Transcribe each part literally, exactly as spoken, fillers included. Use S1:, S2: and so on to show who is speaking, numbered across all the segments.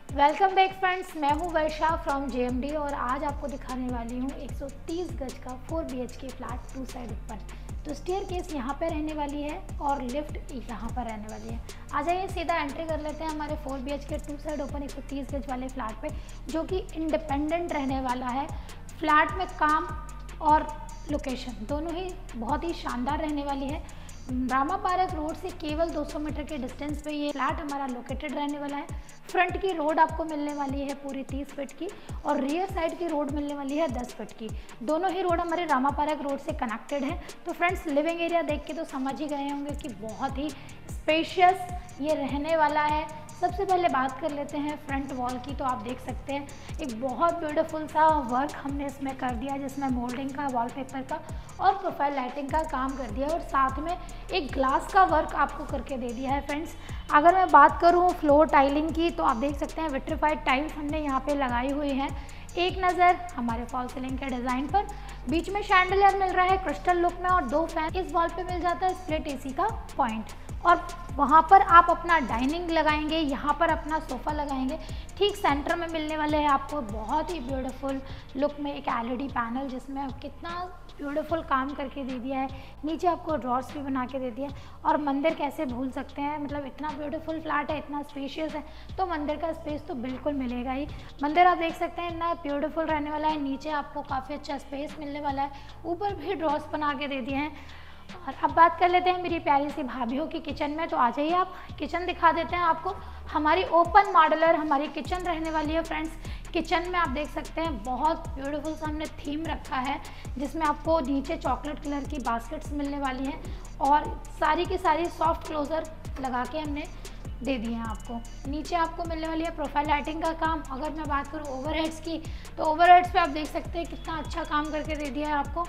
S1: Welcome back friends, मैं हूं वर्षा from JMD और आज आपको दिखाने वाली हूं एक सौ तीस गज का four BHK flat two side ऊपर। तो स्टेयर केस यहाँ पे रहने वाली है और लिफ्ट यहाँ पर रहने वाली है। आ जाइए सीधा एंट्री कर लेते हैं हमारे four BHK two side open एक सौ तीस गज वाले फ्लैट पे, जो कि इंडिपेंडेंट रहने वाला है। फ्लैट में काम और लोकेशन दोनों ही बहुत ही शानदार रहने वाली है। रामा पार्क रोड से केवल दो सौ मीटर के डिस्टेंस पे ये फ्लैट हमारा लोकेटेड रहने वाला है। फ्रंट की रोड आपको मिलने वाली है पूरी तीस फीट की और रियर साइड की रोड मिलने वाली है दस फीट की। दोनों ही रोड हमारे रामा पार्क रोड से कनेक्टेड है। तो फ्रेंड्स, लिविंग एरिया देख के तो समझ ही गए होंगे कि बहुत ही स्पेशियस ये रहने वाला है। सबसे पहले बात कर लेते हैं फ्रंट वॉल की। तो आप देख सकते हैं एक बहुत ब्यूटीफुल सा वर्क हमने इसमें कर दिया, जिसमें मोल्डिंग का, वॉलपेपर का और प्रोफाइल लाइटिंग का काम कर दिया और साथ में एक ग्लास का वर्क आपको करके दे दिया है। फ्रेंड्स, अगर मैं बात करूं फ्लोर टाइलिंग की तो आप देख सकते हैं विट्रीफाइड टाइल्स हमने यहाँ पे लगाई हुई हैं। एक नज़र हमारे फॉल सीलिंग के डिज़ाइन पर, बीच में शैंडलियर मिल रहा है क्रिस्टल लुक में और दो फैन। इस वॉल पे मिल जाता है स्प्लिट एसी का पॉइंट और वहाँ पर आप अपना डाइनिंग लगाएंगे, यहाँ पर अपना सोफ़ा लगाएंगे। ठीक सेंटर में मिलने वाले हैं आपको बहुत ही ब्यूटीफुल लुक में एक एलईडी पैनल, जिसमें कितना ब्यूटीफुल काम करके दे दिया है। नीचे आपको ड्रॉर्स भी बना के दे दिया है और मंदिर कैसे भूल सकते हैं, मतलब इतना ब्यूटीफुल फ्लैट है, इतना स्पेशियस है, तो मंदिर का स्पेस तो बिल्कुल मिलेगा ही। मंदिर आप देख सकते हैं इतना ब्यूटीफुल रहने वाला है। नीचे आपको काफ़ी अच्छा स्पेस मिलने वाला है, ऊपर भी ड्रॉर्स बना के दे दिए हैं। और अब बात कर लेते हैं मेरी प्यारी सी भाभीयों की किचन में। तो आ जाइए, आप किचन दिखा देते हैं आपको। हमारी ओपन मॉडुलर हमारी किचन रहने वाली है। फ्रेंड्स, किचन में आप देख सकते हैं बहुत ब्यूटीफुल सा हमने थीम रखा है, जिसमें आपको नीचे चॉकलेट कलर की बास्केट्स मिलने वाली हैं और सारी की सारी सॉफ्ट क्लोजर लगा के हमने दे दिए हैं आपको। नीचे आपको मिलने वाली है प्रोफाइल लाइटिंग का काम। अगर मैं बात करूँ ओवरहेड्स की, तो ओवरहेड्स पे आप देख सकते हैं कितना अच्छा काम करके दे दिया है आपको।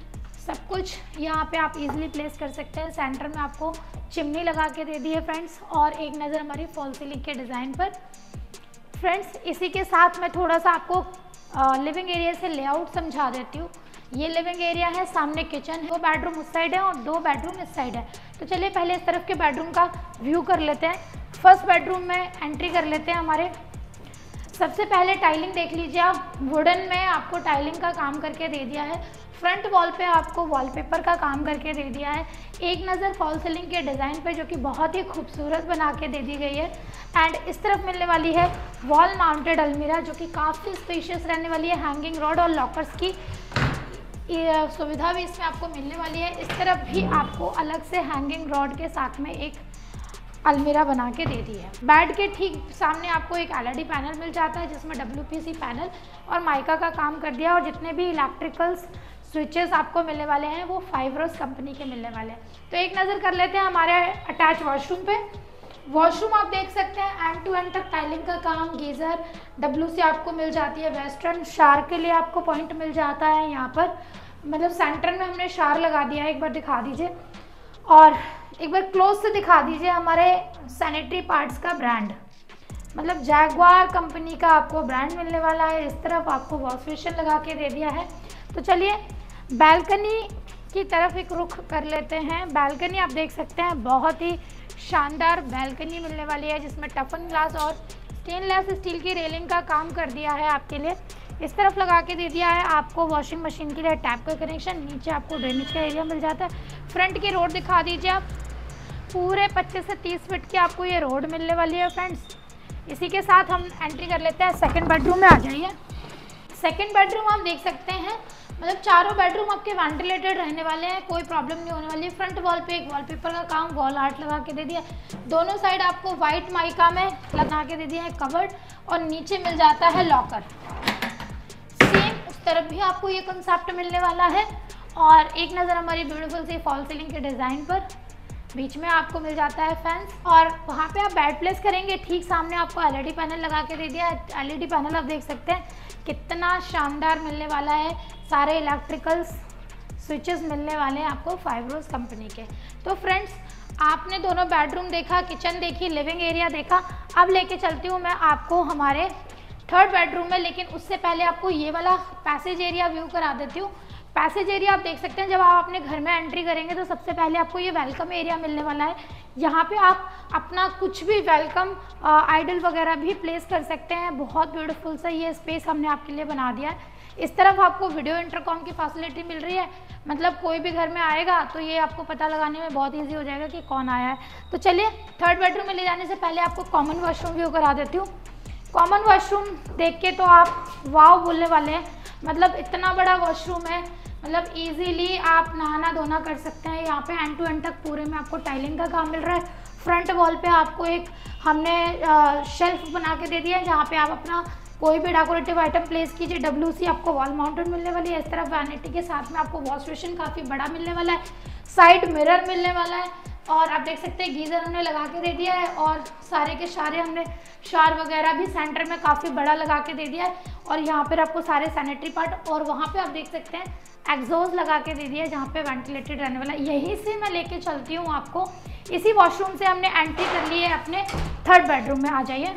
S1: सब कुछ यहाँ पे आप इजीली प्लेस कर सकते हैं। सेंटर में आपको चिमनी लगा के दे दी है फ्रेंड्स। और एक नज़र हमारी फॉल सीलिंग के डिज़ाइन पर। फ्रेंड्स, इसी के साथ मैं थोड़ा सा आपको लिविंग एरिया से लेआउट समझा देती हूँ। ये लिविंग एरिया है, सामने किचन है, दो बेडरूम उस साइड है और दो बेडरूम इस साइड है। तो चलिए पहले इस तरफ के बेडरूम का व्यू कर लेते हैं। फर्स्ट बेडरूम में एंट्री कर लेते हैं हमारे। सबसे पहले टाइलिंग देख लीजिए आप, वुडन में आपको टाइलिंग का काम करके दे दिया है। फ्रंट वॉल पे आपको वॉलपेपर का काम करके दे दिया है। एक नज़र फॉल सीलिंग के डिज़ाइन पे, जो कि बहुत ही खूबसूरत बना के दे दी गई है। एंड इस तरफ मिलने वाली है वॉल माउंटेड अलमीरा, जो कि काफ़ी स्पेशियस रहने वाली है। हैंगिंग रॉड और लॉकर्स की सुविधा भी इसमें आपको मिलने वाली है। इस तरफ भी आपको अलग से हैंगिंग रॉड के साथ में एक अलमीरा बना के दे दी है। बेड के ठीक सामने आपको एक एलईडी पैनल मिल जाता है, जिसमें डब्ल्यूपीसी पैनल और माइका का काम कर दिया और जितने भी इलेक्ट्रिकल्स स्विचेस आपको मिलने वाले हैं वो फाइब्रोस कंपनी के मिलने वाले हैं। तो एक नज़र कर लेते हैं हमारे अटैच वॉशरूम पे। वॉशरूम आप देख सकते हैं एंड टू एंड तक टाइलिंग का काम, गीज़र डब्ल्यू सी आपको मिल जाती है। वेस्टर्न शार के लिए आपको पॉइंट मिल जाता है यहाँ पर, मतलब सेंटर में हमने शार लगा दिया है। एक बार दिखा दीजिए और एक बार क्लोज से दिखा दीजिए हमारे सैनिटरी पार्ट्स का ब्रांड, मतलब जैगुआर कंपनी का आपको ब्रांड मिलने वाला है। इस तरफ आपको वॉश बेसिन लगा के दे दिया है। तो चलिए बालकनी की तरफ एक रुख कर लेते हैं। बालकनी आप देख सकते हैं बहुत ही शानदार बालकनी मिलने वाली है, जिसमें टफन ग्लास और स्टेनलेस स्टील की रेलिंग का काम कर दिया है आपके लिए। इस तरफ लगा के दे दिया है आपको वॉशिंग मशीन के लिए टैप का कनेक्शन। नीचे आपको ड्रेनेज का एरिया मिल जाता है। फ्रंट की रोड दिखा दीजिए आप, पूरे पच्चीस से तीस फीट की आपको ये रोड मिलने वाली है। फ्रेंड्स, इसी के साथ हम एंट्री कर लेते हैं सेकंड बेडरूम में। आ जाइए। सेकंड बेडरूम आप देख सकते हैं, मतलब चारों बेडरूम आपके वेंटिलेटेड रहने वाले हैं, कोई प्रॉब्लम नहीं होने वाली। फ्रंट वॉल पे एक वॉलपेपर का काम, वॉल आर्ट लगा के दे दिया। दोनों साइड आपको वाइट माइका में लगा के दे दिया है कवर्ड और नीचे मिल जाता है लॉकर। सेम उस तरफ भी आपको ये कंसेप्ट मिलने वाला है। और एक नज़र हमारी ब्यूटीफुल सी फॉल सीलिंग के डिज़ाइन पर, बीच में आपको मिल जाता है फैंस और वहाँ पे आप बेड प्लेस करेंगे, ठीक सामने आपको एलईडी पैनल लगा के दे दिया है। एलईडी पैनल आप देख सकते हैं कितना शानदार मिलने वाला है। सारे इलेक्ट्रिकल्स स्विचेस मिलने वाले हैं आपको फाइब्रोस कंपनी के। तो फ्रेंड्स, आपने दोनों बेडरूम देखा, किचन देखी, लिविंग एरिया देखा। अब लेके चलती हूँ मैं आपको हमारे थर्ड बेडरूम में, लेकिन उससे पहले आपको ये वाला पैसेज एरिया व्यू करा देती हूँ। पैसेज एरिया आप देख सकते हैं, जब आप अपने घर में एंट्री करेंगे तो सबसे पहले आपको ये वेलकम एरिया मिलने वाला है। यहाँ पे आप अपना कुछ भी वेलकम आइडल वगैरह भी प्लेस कर सकते हैं। बहुत ब्यूटीफुल सा ये स्पेस हमने आपके लिए बना दिया है। इस तरफ आपको वीडियो इंटरकॉम की फैसिलिटी मिल रही है, मतलब कोई भी घर में आएगा तो ये आपको पता लगाने में बहुत ईजी हो जाएगा कि कौन आया है। तो चलिए थर्ड बेडरूम में ले जाने से पहले आपको कॉमन वॉशरूम व्यू करा देती हूँ। कॉमन वॉशरूम देख के तो आप वाव बोलने वाले हैं, मतलब इतना बड़ा वॉशरूम है, मतलब इजीली आप नहाना धोना कर सकते हैं। यहाँ पे एंड टू एंड तक पूरे में आपको टाइलिंग का काम मिल रहा है। फ्रंट वॉल पे आपको एक हमने शेल्फ बना के दे दिया है, जहाँ पे आप अपना कोई भी डेकोरेटिव आइटम प्लेस कीजिए। डब्ल्यू सी आपको वॉल माउंटेड मिलने वाली है। इस तरफ वैनिटी के साथ में आपको वॉश बेसिन काफ़ी बड़ा मिलने वाला है, साइड मिरर मिलने वाला है, और आप देख सकते हैं गीज़र हमने लगा के दे दिया है, और सारे के सारे हमने शार वगैरह भी सेंटर में काफ़ी बड़ा लगा के दे दिया है। और यहाँ पर आपको सारे सैनिटरी पार्ट, और वहाँ पे आप देख सकते हैं एग्जॉस्ट लगा के दे दिया है, जहाँ पे वेंटिलेटेड रहने वाला है। यहीं से मैं लेके चलती हूँ आपको। इसी वॉशरूम से हमने एंट्री कर ली है अपने थर्ड बेडरूम में। आ जाइए,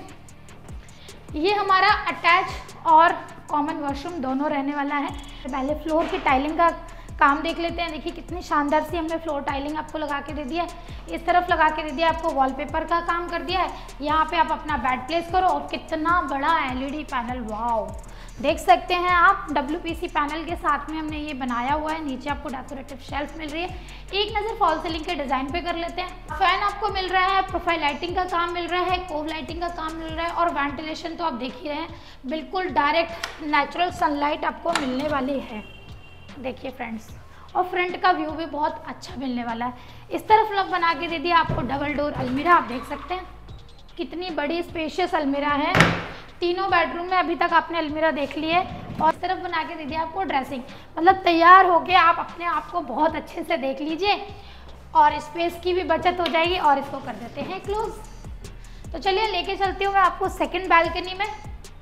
S1: ये हमारा अटैच और कॉमन वॉशरूम दोनों रहने वाला है। पहले फ्लोर की टाइलिंग का काम देख लेते हैं। देखिए कितनी शानदार सी हमने फ्लोर टाइलिंग आपको लगा के दे दिया है। इस तरफ लगा के दे दिया, आपको वॉलपेपर का काम कर दिया है। यहाँ पे आप अपना बेड प्लेस करो, और कितना बड़ा एलईडी पैनल, वाव देख सकते हैं आप। डब्ल्यूपीसी पैनल के साथ में हमने ये बनाया हुआ है। नीचे आपको डेकोरेटिव शेल्फ मिल रही है। एक नज़र फॉल सीलिंग के डिज़ाइन पे कर लेते हैं। फैन आपको मिल रहा है, प्रोफाइल लाइटिंग का काम मिल रहा है, कोव लाइटिंग का काम मिल रहा है, और वेंटिलेशन तो आप देख ही रहे हैं, बिल्कुल डायरेक्ट नेचुरल सनलाइट आपको मिलने वाली है। देखिए फ्रेंड्स, और फ्रंट का व्यू भी बहुत अच्छा मिलने वाला है। इस तरफ लोग बना के दे दिया आपको डबल डोर अलमीरा। आप देख सकते हैं कितनी बड़ी स्पेशियस अलमीरा है। तीनों बेडरूम में अभी तक आपने अलमीरा देख ली है। और इस तरफ बना के दे दिया आपको ड्रेसिंग, मतलब तैयार होके आप अपने आप को बहुत अच्छे से देख लीजिए, और स्पेस की भी बचत हो जाएगी। और इसको कर देते हैं क्लोज। तो चलिए लेके चलती हूँ मैं आपको सेकंड बालकनी में।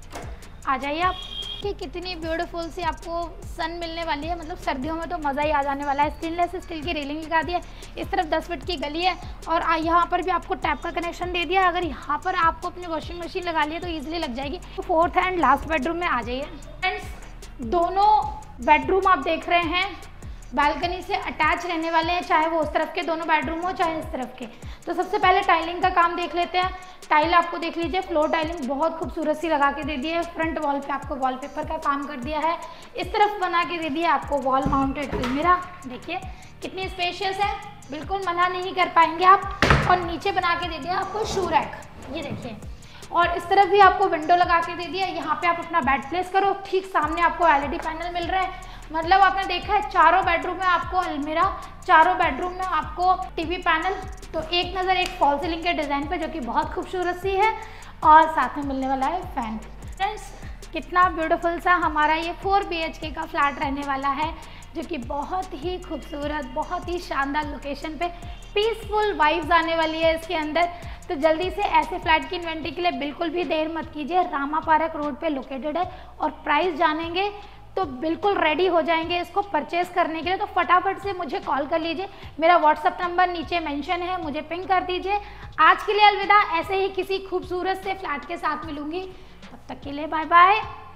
S1: आ जाइए आप, कि कितनी ब्यूटीफुल सी आपको सन मिलने वाली है, मतलब सर्दियों में तो मज़ा ही आ जाने वाला है। स्टेनलेस स्टील की रेलिंग लगा दी है। इस तरफ दस फीट की गली है, और यहाँ पर भी आपको टैप का कनेक्शन दे दिया है। अगर यहाँ पर आपको अपनी वॉशिंग मशीन लगा लिया तो ईजिली लग जाएगी। तो फोर्थ एंड लास्ट बेडरूम में आ जाइए फ्रेंड्स। दोनों बेडरूम आप देख रहे हैं बालकनी से अटैच रहने वाले हैं, चाहे वो उस तरफ के दोनों बेडरूम हो चाहे इस तरफ के। तो सबसे पहले टाइलिंग का काम देख लेते हैं। टाइल आपको देख लीजिए, फ्लोर टाइलिंग बहुत खूबसूरत सी लगा के दे दी है। फ्रंट वॉल पे आपको वॉलपेपर का काम कर दिया है। इस तरफ बना के दे दिया आपको वॉल माउंटेड अलमीरा। देखिए कितनी स्पेशियस है, बिल्कुल मना नहीं कर पाएंगे आप। और नीचे बना के दे दिया आपको शू रैक, ये देखिए। और इस तरफ भी आपको विंडो लगा के दे दिया। यहाँ पे आप अपना बेड प्लेस करो, ठीक सामने आपको एलईडी पैनल मिल रहा है। मतलब आपने देखा है चारों बेडरूम में आपको अलमीरा, चारों बेडरूम में आपको टीवी पैनल। तो एक नज़र एक फॉल सीलिंग के डिज़ाइन पे, जो कि बहुत खूबसूरत सी है, और साथ में मिलने वाला है फैन। फ्रेंड्स कितना ब्यूटीफुल सा हमारा ये फोर बी एच के का फ्लैट रहने वाला है, जो कि बहुत ही खूबसूरत, बहुत ही शानदार लोकेशन पे पीसफुल वाइब्स आने वाली है इसके अंदर। तो जल्दी से ऐसे फ्लैट की इन्वेंट्री के लिए बिल्कुल भी देर मत कीजिए। रामा पार्क रोड पे लोकेटेड है, और प्राइस जानेंगे तो बिल्कुल रेडी हो जाएंगे इसको परचेज़ करने के लिए। तो फटाफट से मुझे कॉल कर लीजिए, मेरा व्हाट्सअप नंबर नीचे मेंशन है, मुझे पिंग कर दीजिए। आज के लिए अलविदा, ऐसे ही किसी खूबसूरत से फ्लैट के साथ मिलूंगी, तब तक के लिए बाय बाय।